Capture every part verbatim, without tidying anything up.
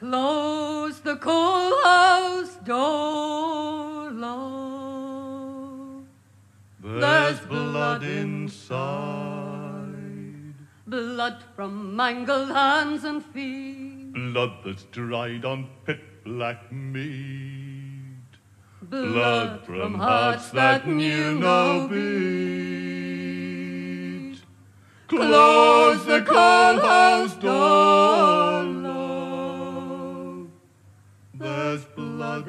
Close the coal house door, love. There's blood inside. Blood from mangled hands and feet. Blood that's dried on pit-black meat. Blood from hearts that knew no beat. Close the coal house door, love. There's blood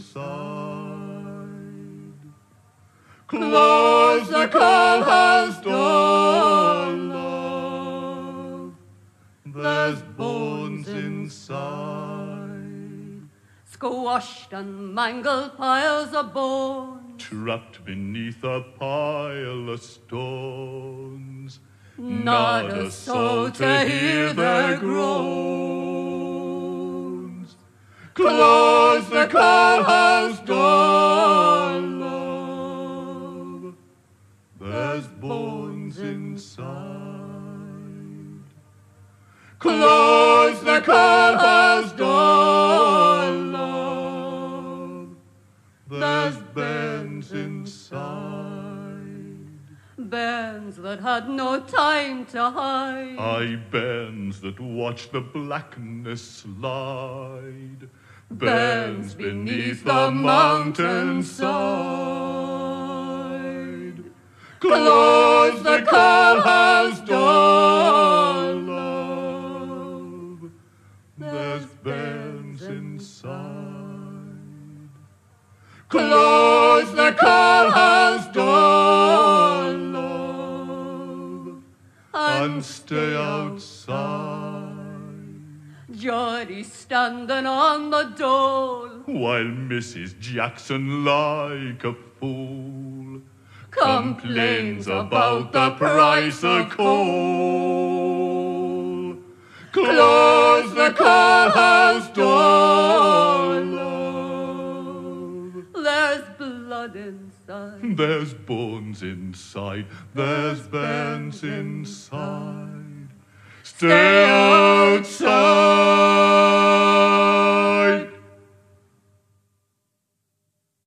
inside. Close the coal house door, love. There's bones inside. Squashed and mangled piles of bones. Trapped beneath a pile of stones. Not a soul to hear their groans. Close the coal house door, love. There's bones inside. Close the coal house door, love. There's bairns inside. Bairns that had no time to hide. Aye, bairns that watched the blackness slide. Bairns beneath the mountainside. Close the coal house door, love. There's bairns inside. Close the coal house door, love, and stay outside. Geordie standing on the dole, While Missus Jackson, like a fool, complains about the price of coal. Close the coal house door, love. There's blood inside. There's bones inside. There's bairns inside. Stay outside.